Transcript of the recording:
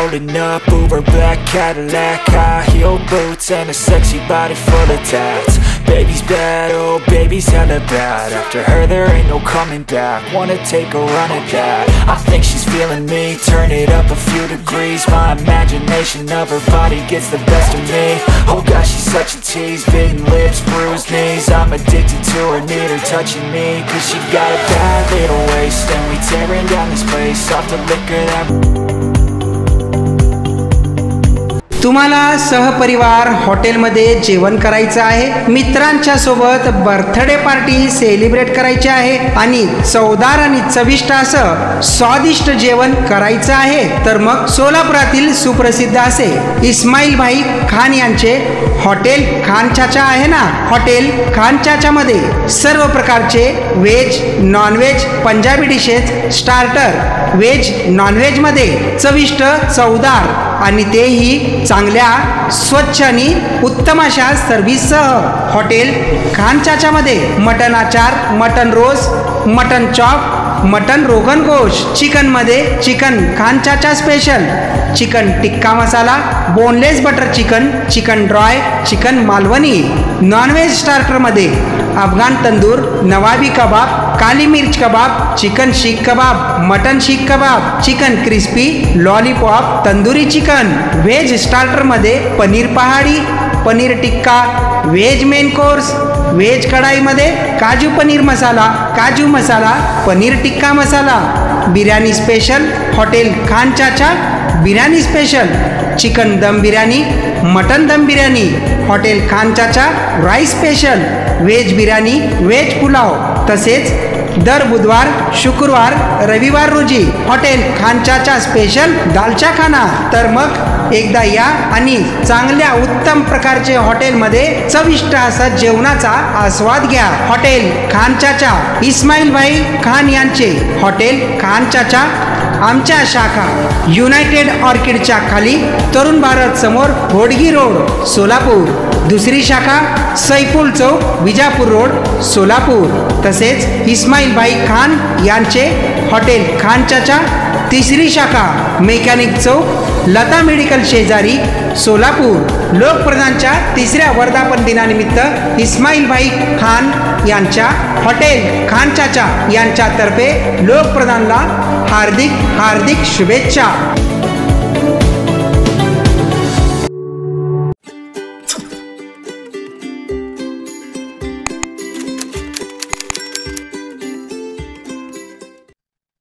Rolling up, Uber black Cadillac, high heel boots and a sexy body full of tats. Baby's bad, oh baby's hella bad. After her there ain't no coming back. Wanna take a run at that. I think she's feeling me, turn it up a few degrees. My imagination of her body gets the best of me. Oh gosh, she's such a tease, bitten lips, bruised knees. I'm addicted to her, need her touching me. Cause she got a bad little waist, and we tearing down this place off the liquor that तुम्हाला सहपरिवार हॉटेलमध्ये जेवण करायचं आहे, मित्रांच्या सोबत birthday party celebrate करायची आहे आणि चवदार आणि चविष्ट असं स्वादिष्ट जेवण करायचं आहे, तर मग सोलापुरातील सुप्रसिद्ध असे इस्माईल भाई खान यांचे हॉटेल खान चाचा आहे ना. हॉटेल खान चाचा मध्ये सर्व प्रकारचे veg nonveg Punjabi dishes, starter veg nonveg मध्ये चविष्ट चवदार आणि तेही चांगल्या स्वच्छ आणि उत्तम अशा सर्व्हिससह. हॉटेल खान चाचामध्ये मटन आचार, mutton roast, mutton chop, mutton rogan gosht, चिकनमध्ये chicken Khan Chacha special, chicken tikka masala, boneless butter chicken, chicken dry, chicken Malvani. Nonveg स्टार्टरमध्ये अफगाण तंदूर, नवाबी कबाब, काली मिर्च kebab, chicken seekh kebab, mutton seekh kebab, chicken crispy, lollipop, tandoori chicken. Veg स्टार्टरमध्ये paneer pahadi, paneer tikka, veg main course, veg कढाईमध्ये काजू पनीर मसाला, काजू masala, paneer tikka masala. Biryani special hotel Khan Chacha biryani special, chicken dum biryani, mutton dum biryani. Hotel Khan Chacha rice special, veg biryani, veg pulao. तसेच दर बुधवार, शुक्रवार, रविवार रोजी हॉटेल खान चाचा स्पेशल दालचा खाना. तर मग एकदा या आणि चांगल्या उत्तम प्रकारचे हॉटेलमध्ये चविष्ट असा जेवणाचा आस्वाद घ्या. हॉटेल खान चाचा इस्माईल भाई खान यांचे हॉटेल खान चाचा. आमच्या शाखा युनायटेड ऑर्किडच्या खाली तरुण भारत समोर होडगी रोड सोलापूर. दुसरी शाखा सैफुल चौक विजापूर रोड सोलापूर. तसेच इस्माईल भाई खान यांचे हॉटेल खान चाचा. तिसरी शाखा मेकॅनिक चौक लता मेडिकल शेजारी सोलापूर. लोकप्रधानच्या तिसऱ्या वर्धापन दिनानिमित्त इस्माईल भाई खान यांच्या हॉटेल खान चाचा यांच्यातर्फे लोकप्रधानला हार्दिक हार्दिक शुभेच्छा.